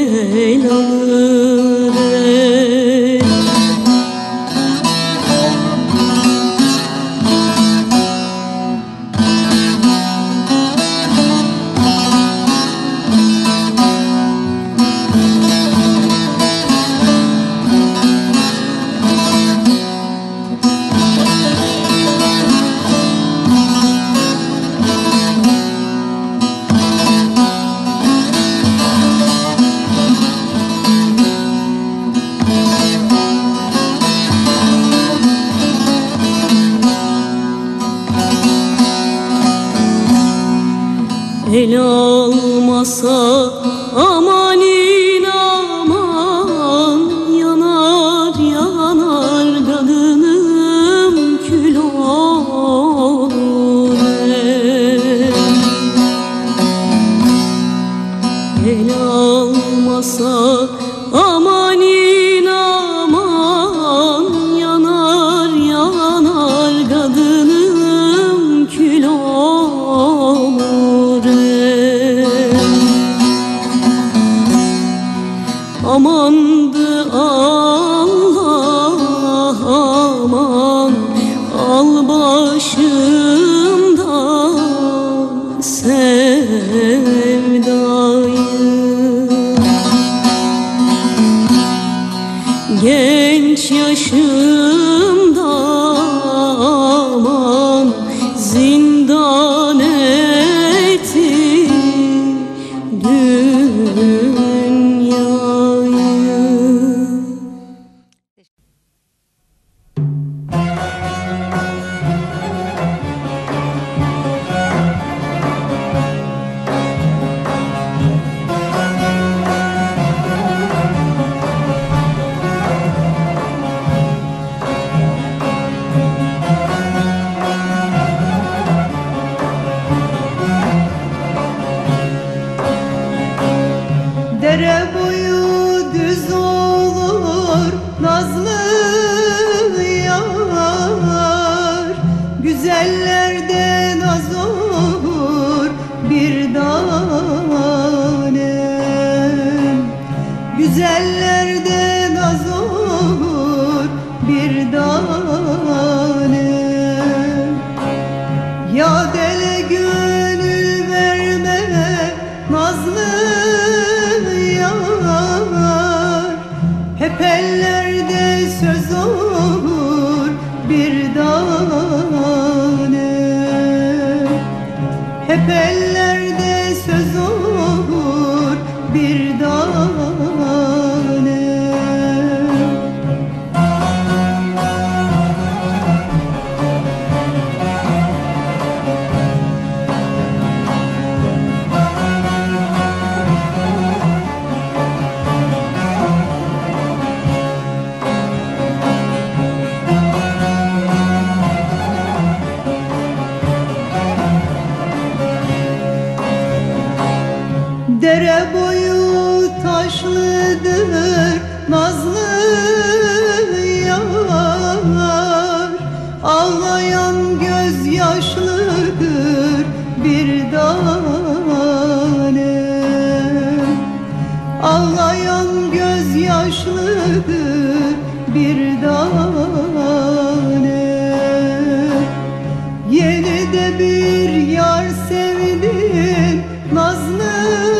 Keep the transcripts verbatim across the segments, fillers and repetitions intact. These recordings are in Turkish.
El almasa aman inaman, yanar yanar kadınım kül olur. El almasa aman inaman, yanar yanar kadınım kül olur. Amandı Allah aman, al başımdan sevdayı. Genç yaşımda aman zindan etti dünyayı. Dere boyu düz olur nazlı yar, güzellerde naz olur bir tanem. Güzellerde naz olur bir tanem. Ya dele gönül verme nazlı yar, hep ellerde söz olur bir tanem. Hep ellerde söz olur bir tanem. Dere boyu taşlıdır nazlı yar, ağlayan göz yaşlıdır bir tanem. Ağlayan göz yaşlıdır bir tanem. Yeni de bir yar sevdin nazlı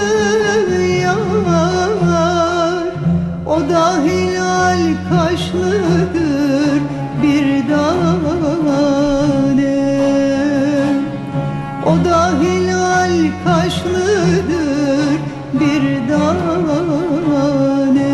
yar, o da hilal kaşlıdır bir tanem. O da hilal kaşlıdır bir tanem.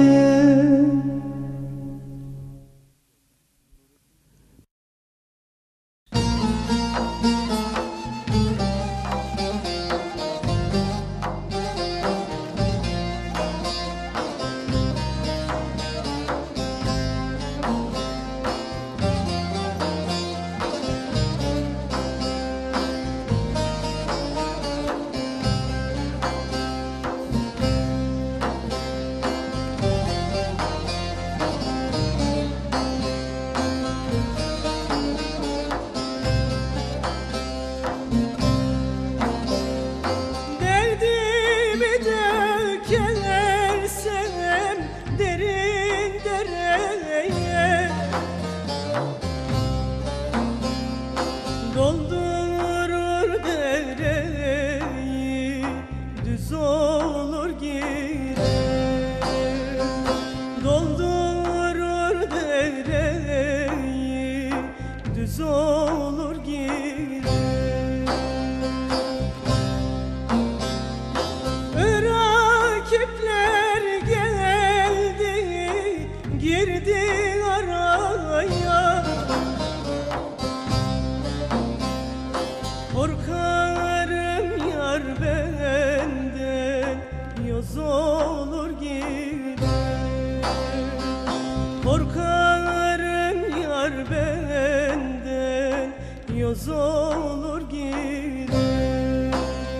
yoz olur gider.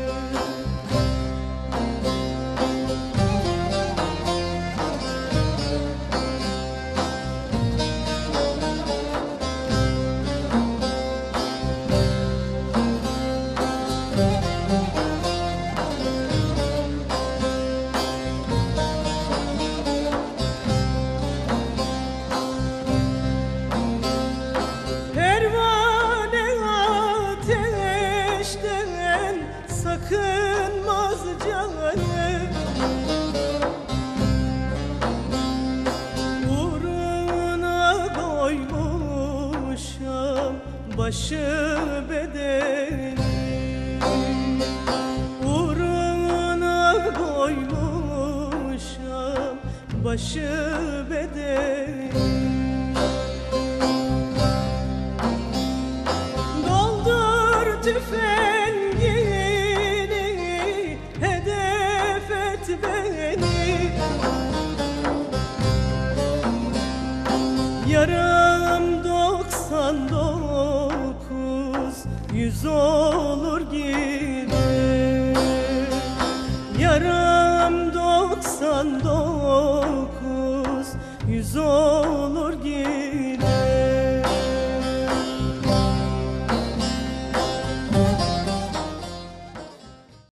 Sakınmaz canı, uğruna koymuşam başı bedeni, uğruna koymuşam başı bedeni. Doldur tüfengi, beni yaram doksan dokuz yüz olur gider. Yaram doksan dokuz yüz olur